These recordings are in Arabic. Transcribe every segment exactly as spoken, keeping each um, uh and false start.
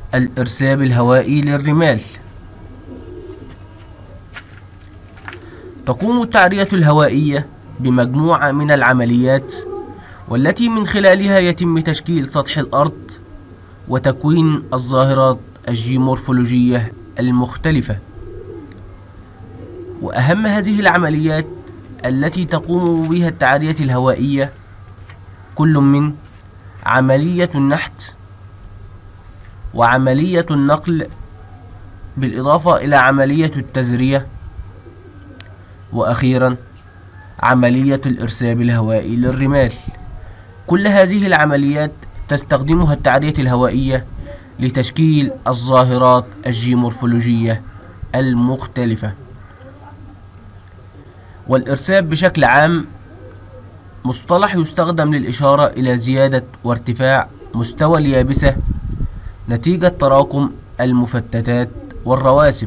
الإرساب الهوائي للرمال. تقوم التعرية الهوائية بمجموعة من العمليات، والتي من خلالها يتم تشكيل سطح الأرض وتكوين الظاهرات الجيومورفولوجية المختلفة. وأهم هذه العمليات التي تقوم بها التعرية الهوائية كل من عملية النحت وعملية النقل، بالإضافة إلى عملية التزرية، وأخيرا عملية الإرساب الهوائي للرمال. كل هذه العمليات تستخدمها التعرية الهوائية لتشكيل الظاهرات الجيومورفولوجية المختلفة. والإرساب بشكل عام مصطلح يستخدم للإشارة إلى زيادة وارتفاع مستوى اليابسة نتيجة تراكم المفتتات والرواسب.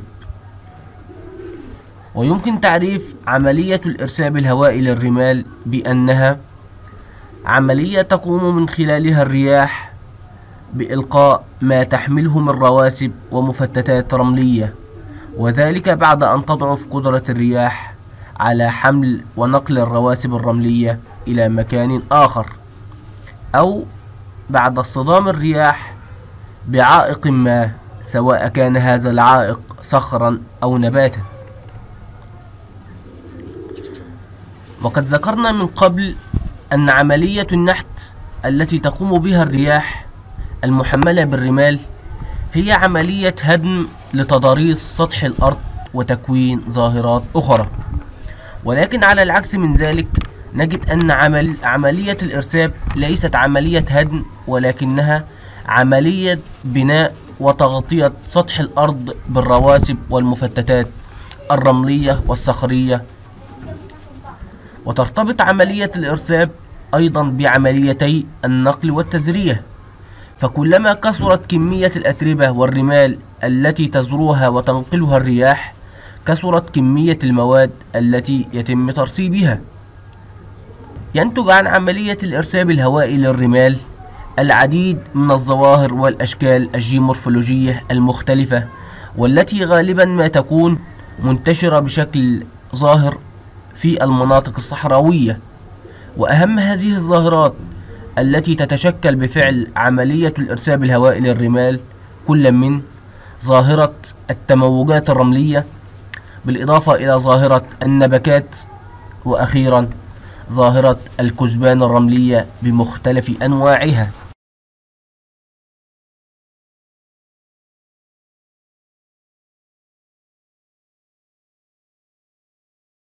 ويمكن تعريف عملية الإرساب الهوائي للرمال بأنها عملية تقوم من خلالها الرياح بإلقاء ما تحمله من رواسب ومفتتات رملية، وذلك بعد أن تضعف قدرة الرياح على حمل ونقل الرواسب الرملية إلى مكان آخر، أو بعد اصطدام الرياح بعائق ما، سواء كان هذا العائق صخرا أو نباتا. وقد ذكرنا من قبل أن عملية النحت التي تقوم بها الرياح المحملة بالرمال هي عملية هدم لتضاريس سطح الأرض وتكوين ظاهرات أخرى. ولكن على العكس من ذلك نجد أن عمل عملية الإرساب ليست عملية هدم، ولكنها عملية بناء وتغطية سطح الأرض بالرواسب والمفتتات الرملية والصخرية. وترتبط عملية الإرساب أيضا بعمليتي النقل والتزرية، فكلما كثرت كمية الأتربة والرمال التي تزروها وتنقلها الرياح كثرت كمية المواد التي يتم ترسيبها. ينتج عن عملية الإرساب الهوائي للرمال العديد من الظواهر والأشكال الجيومورفولوجية المختلفة، والتي غالبا ما تكون منتشرة بشكل ظاهر في المناطق الصحراوية. وأهم هذه الظاهرات التي تتشكل بفعل عملية الإرساب الهوائي للرمال كل من ظاهرة التموجات الرملية، بالإضافة إلى ظاهرة النبكات، وأخيرا ظاهرة الكثبان الرملية بمختلف أنواعها.